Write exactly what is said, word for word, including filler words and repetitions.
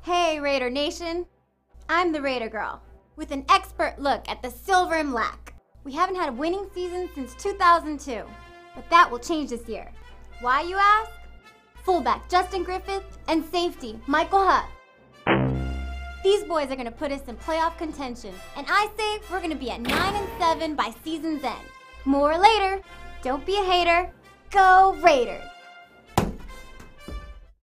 Hey Raider Nation, I'm the Raider Girl, with an expert look at the silver and black. We haven't had a winning season since two thousand two, but that will change this year. Why, you ask? Fullback Justin Griffith and safety Michael Hutt. These boys are gonna put us in playoff contention, and I say we're gonna be at nine and seven by season's end. More later. Don't be a hater. Go Raiders!